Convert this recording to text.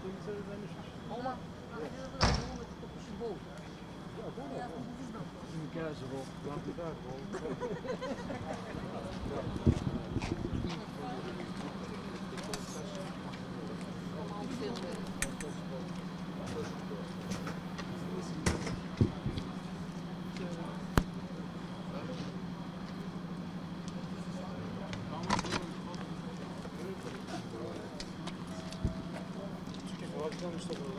Ама, много като футбол. Аз не го виждам. Ще ми кажа живот. Что